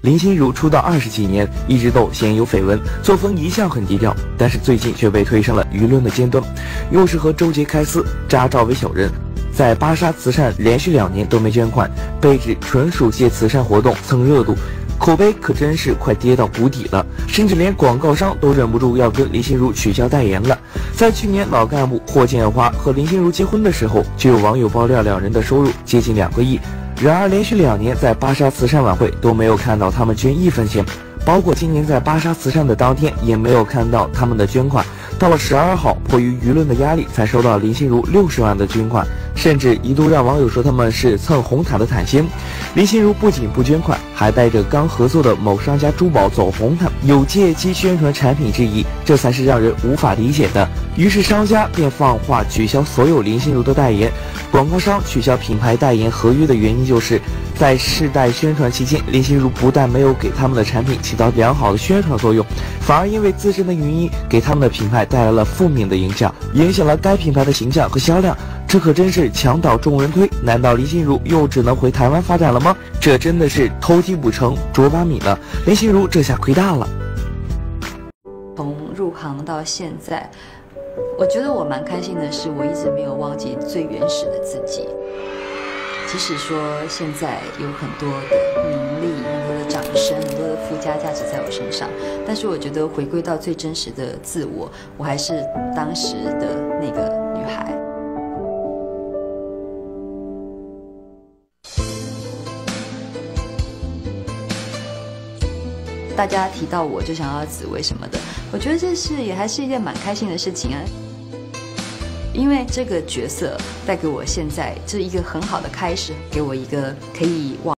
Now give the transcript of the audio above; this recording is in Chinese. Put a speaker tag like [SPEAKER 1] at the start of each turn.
[SPEAKER 1] 林心如出道20几年，一直都鲜有绯闻，作风一向很低调，但是最近却被推上了舆论的尖端，又是和周杰开撕，扎赵为小人。在巴沙慈善连续2年都没捐款，被指纯属借慈善活动蹭热度，口碑可真是快跌到谷底了，甚至连广告商都忍不住要跟林心如取消代言了。在去年老干部霍建华和林心如结婚的时候，就有网友爆料2人的收入接近2个亿，然而连续2年在巴沙慈善晚会都没有看到他们捐1分钱，包括今年在巴沙慈善的当天也没有看到他们的捐款。到了12号，迫于舆论的压力，才收到林心如60万的捐款，甚至一度让网友说他们是蹭红毯的毯仙。林心如不仅不捐款，还带着刚合作的某商家珠宝走红毯，有借机宣传产品之疑，这才是让人无法理解的。于是商家便放话取消所有林心如的代言。广告商取消品牌代言合约的原因就是在世代宣传期间，林心如不但没有给他们的产品起到良好的宣传作用，反而因为自身的原因给他们的品牌带来了负面的影响，影响了该品牌的形象和销量。这可真是墙倒众人推，难道林心如又只能回台湾发展了吗？这真的是偷鸡不成捉把米了，林心如这下亏大了。
[SPEAKER 2] 从入行到现在，我觉得我蛮开心的是，我一直没有忘记最原始的自己。即使说现在有很多的名利、很多的掌声、很多的附加价值在我身上，但是我觉得回归到最真实的自我，我还是当时的那个女孩。大家提到我就想要紫薇什么的，我觉得这是也还是一件蛮开心的事情啊。因为这个角色带给我现在是一个很好的开始，给我一个可以往